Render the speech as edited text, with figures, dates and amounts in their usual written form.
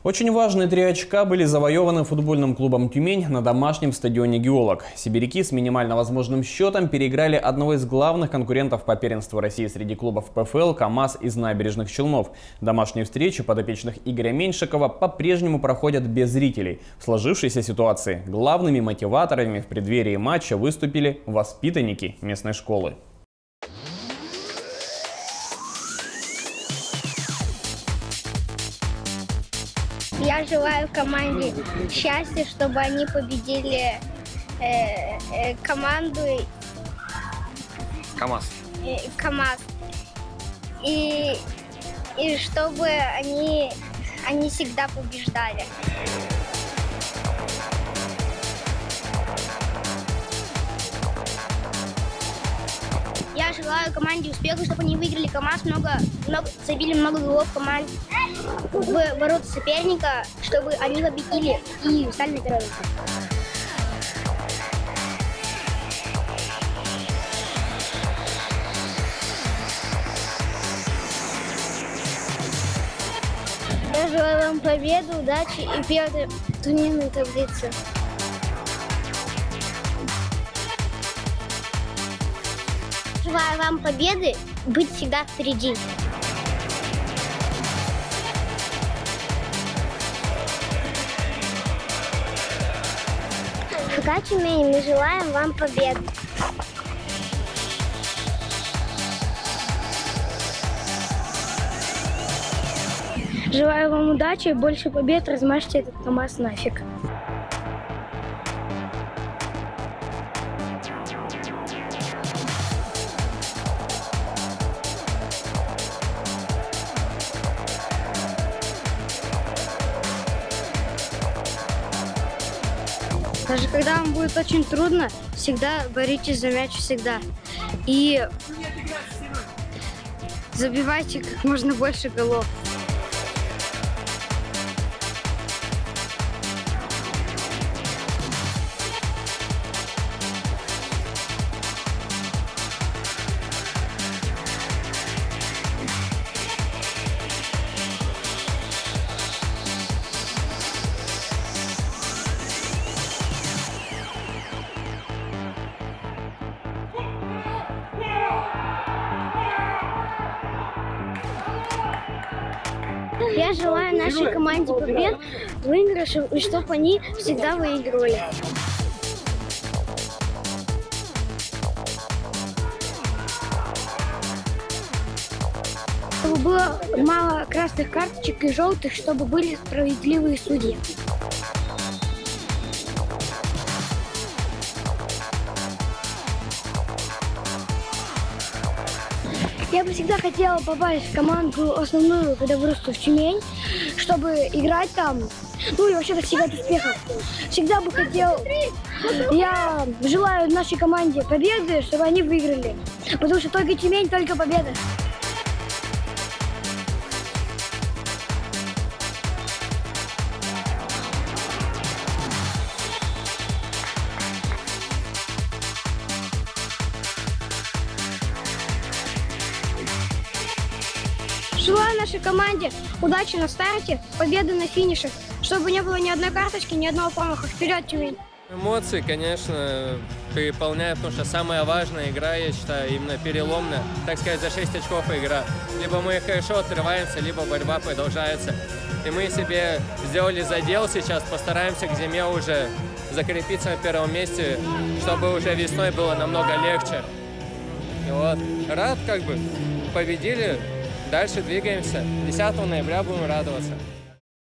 Очень важные 3 очка были завоеваны футбольным клубом «Тюмень» на домашнем стадионе «Геолог». Сибиряки с минимально возможным счетом переиграли одного из главных конкурентов по первенству России среди клубов ПФЛ «КамАЗ» из Набережных Челнов. Домашние встречи подопечных Игоря Меньшикова по-прежнему проходят без зрителей. В сложившейся ситуации главными мотиваторами в преддверии матча выступили воспитанники местной школы. Я желаю команде счастья, чтобы они победили команду КамАЗ. И чтобы они всегда побеждали. Я желаю команде успеха, чтобы они выиграли КамАЗ, забили много голов команд в ворота соперника, чтобы они победили и стали на первое место. Я желаю вам победы, удачи и первой турнирной таблицы. Желаю вам победы, быть всегда впереди. ФК «Тюмень», мы желаем вам победы. Желаю вам удачи, больше побед, размажьте этот КамАЗ нафиг. Даже когда вам будет очень трудно, всегда боритесь за мяч всегда. И забивайте как можно больше голов. Я желаю нашей команде побед, выигрышев, и чтобы они всегда выигрывали. Чтобы было мало красных карточек и желтых, чтобы были справедливые судьи. Я бы всегда хотела попасть в команду основную, когда вырасту в Тюмень, чтобы играть там, ну и вообще достигать успехов. Всегда бы хотел, я желаю нашей команде победы, чтобы они выиграли, потому что только Тюмень, только победа. Желаю нашей команде удачи на старте, победы на финише, чтобы не было ни одной карточки, ни одного промаха. Вперед, Тюмень! Эмоции, конечно, переполняют, потому что самая важная игра, я считаю, именно переломная, так сказать, за 6 очков игра. Либо мы хорошо отрываемся, либо борьба продолжается. И мы себе сделали задел сейчас, постараемся к зиме уже закрепиться на первом месте, чтобы уже весной было намного легче. И вот, рад, победили. Дальше двигаемся. 10 ноября будем радоваться.